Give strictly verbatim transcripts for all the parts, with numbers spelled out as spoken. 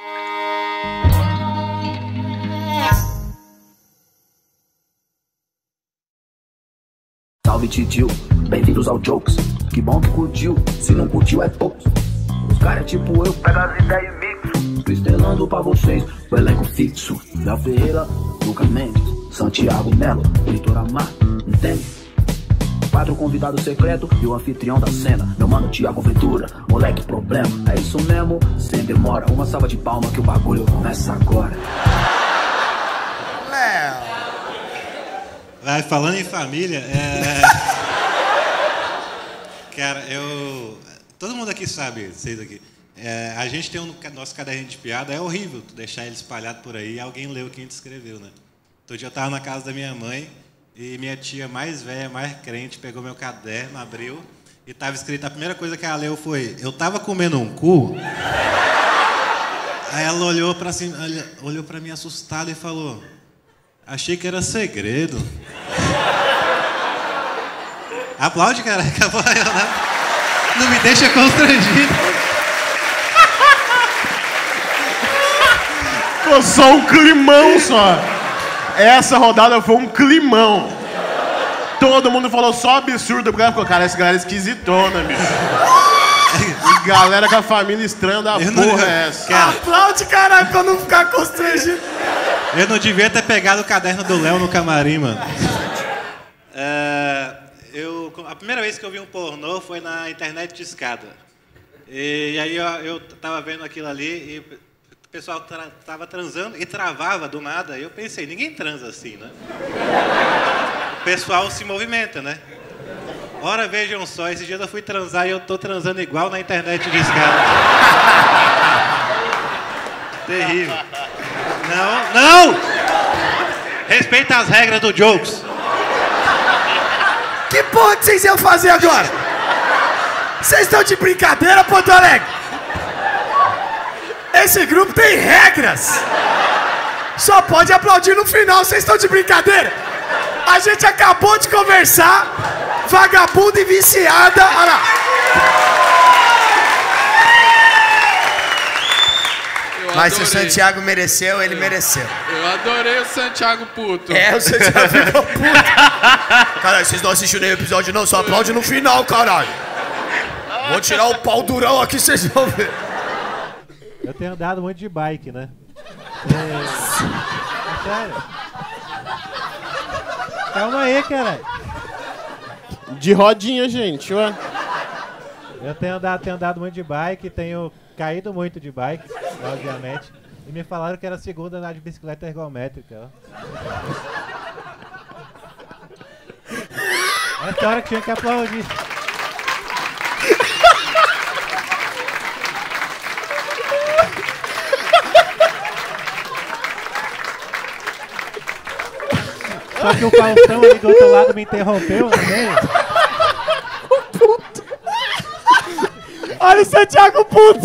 Salve titio, bem-vindos ao Jokes. Que bom que curtiu, se não curtiu é poucos. Os caras tipo eu, pega as ideias e mixo. Tô estrelando pra vocês o elenco fixo. Léo Ferreira, Lucas Mendes, Santiago Melo, Vitor Amar, entende? Quatro convidados secretos e o anfitrião da cena. Meu mano Tiago Ventura, moleque problema. É isso mesmo, sem demora. Uma salva de palma que o bagulho começa agora. Léo. Vai, falando em família, é... Cara, eu... Todo mundo aqui sabe, vocês aqui. É, a gente tem um nosso caderninho de piada, é horrível tu deixar ele espalhado por aí e alguém leu o que a gente escreveu, né? Outro dia eu tava na casa da minha mãe e minha tia mais velha, mais crente, pegou meu caderno, abriu e tava escrito, a primeira coisa que ela leu foi: eu tava comendo um cu. Aí ela olhou pra, assim, olhou pra mim assustada e falou: achei que era segredo. Aplaude, cara. Acabou, não, não me deixa constrangido. Ficou só um climão só. Essa rodada foi um climão. Todo mundo falou só absurdo. Porque ela ficou, cara, essa galera é esquisitona, bicho. E galera com a família estranha da eu porra não, é essa. Cara, aplaude, caralho, pra não ficar constrangido. Eu não devia ter pegado o caderno do Léo no camarim, mano. É, eu, a primeira vez que eu vi um pornô foi na internet de escada. E aí eu, eu tava vendo aquilo ali e o pessoal tra, tava transando e travava do nada. E eu pensei, ninguém transa assim, né? O pessoal se movimenta, né? Ora, vejam só, esse dia eu fui transar e eu tô transando igual na internet de escada. Terrível. Não, não! Respeita as regras do Jokes. Que porra que vocês iam fazer agora? Vocês estão de brincadeira, Porto Alegre? Esse grupo tem regras. Só pode aplaudir no final, vocês estão de brincadeira? A gente acabou de conversar. Vagabunda e viciada. Olha lá. Mas se o Santiago mereceu, ele mereceu. Eu adorei o Santiago puto. É, o Santiago ficou puto. Caralho, vocês não assistiram nem o episódio não, só aplaude no final, caralho. Vou tirar o pau durão aqui, vocês vão ver. Eu tenho andado muito de bike, né? É... é sério. Calma aí, caralho. De rodinha, gente, ué. Eu tenho andado, tenho andado muito de bike, tenho caído muito de bike, obviamente. E me falaram que era a segunda na de bicicleta ergométrica. Ó. Essa hora que tinha que aplaudir. Só que o Faustão ali do outro lado me interrompeu no meio. Puto. Olha o Santiago puto.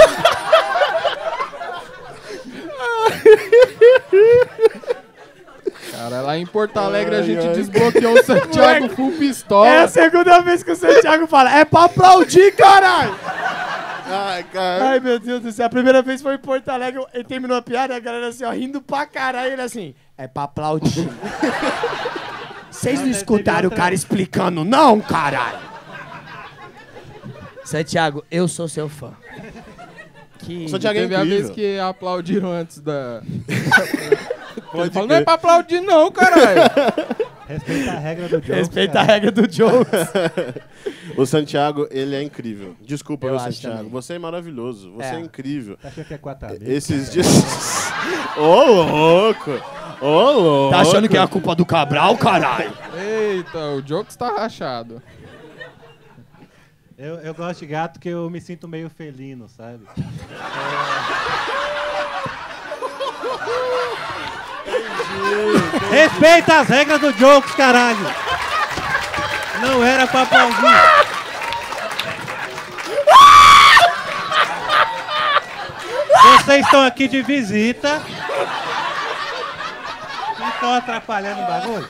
Cara, lá em Porto Alegre ai, a gente ai. desbloqueou o Santiago full pistola. É a segunda vez que o Santiago fala, é pra aplaudir, caralho. Ai, cara. Ai, meu Deus do céu. A primeira vez foi em Porto Alegre, ele terminou a piada e a galera assim, ó, rindo pra caralho. Ele assim, é pra aplaudir. Vocês não escutaram o cara explicando, não, caralho? Santiago, eu sou seu fã. Que o Santiago teve é a vez que aplaudiram antes da... Ele falou, não é pra aplaudir não, caralho. Respeita a regra do Jokes. Respeita cara. a regra do Jokes. O Santiago, ele é incrível. Desculpa, meu Santiago. Também. Você é maravilhoso. Você é, é incrível. Tá achando que é quatro amigos? Esses dias... Ô, louco! Ô, louco! Tá achando que é a culpa do Cabral, caralho? Eita, o Jokes tá rachado. Eu, eu gosto de gato que eu me sinto meio felino, sabe? É... Respeita as regras do Jokes, caralho! Não era pra aplaudir. Vocês estão aqui de visita. Não estão atrapalhando o bagulho?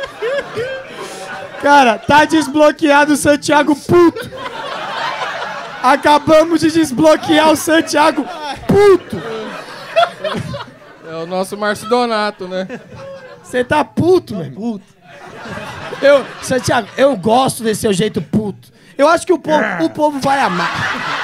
Cara, tá desbloqueado o Santiago puto. Acabamos de desbloquear o Santiago puto. É o nosso Márcio Donato, né? Você tá puto, meu irmão. Puto. Eu, Santiago, eu gosto desse seu jeito puto. Eu acho que o povo, o povo vai amar.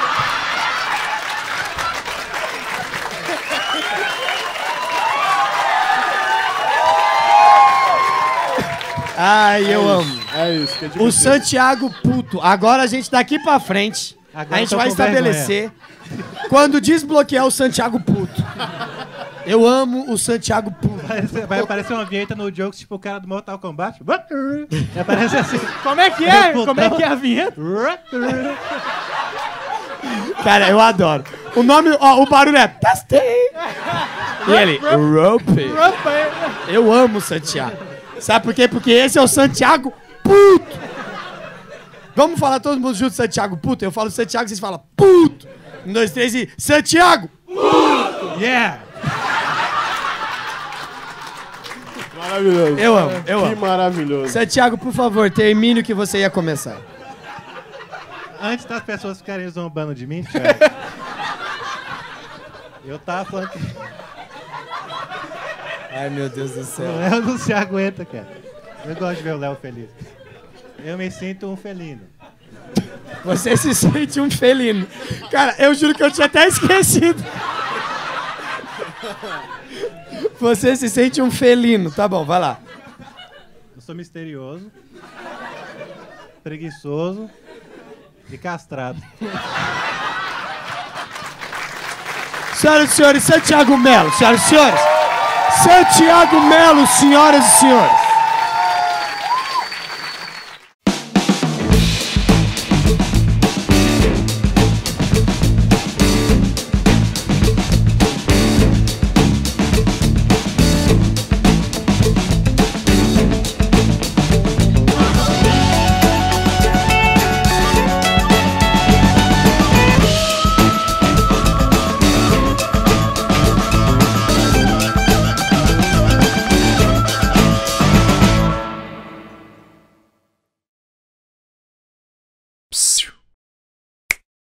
Ai, eu é amo. É isso que é O Santiago puto. Agora a gente daqui pra frente, agora a gente vai estabelecer vergonha. Quando desbloquear o Santiago puto. Eu amo o Santiago puto. Vai, vai aparecer uma vinheta no Jokes, tipo o cara do Mortal Kombat. Aparece assim. Como é que é? Como é que é a vinheta? Cara, eu adoro. O nome, ó, o barulho é Testei. E ele, Rope. Eu amo o Santiago. Sabe por quê? Porque esse é o Santiago puto. Vamos falar todo mundo junto, Santiago puto? Eu falo Santiago, vocês falam puto. Um, dois, três e... Santiago puto. Yeah. Maravilhoso. Eu amo, eu amo. Que maravilhoso. Santiago, por favor, termine o que você ia começar. Antes das pessoas ficarem zombando de mim, Thiago, eu tava falando que... Ai, meu Deus do céu. O Léo não se aguenta, cara. Eu gosto de ver o Léo feliz. Eu me sinto um felino. Você se sente um felino. Cara, eu juro que eu tinha até esquecido. Você se sente um felino. Tá bom, vai lá. Eu sou misterioso, preguiçoso e castrado. Senhoras e senhores, Santiago Melo. Senhoras e senhores, Santiago Melo, senhoras e senhores.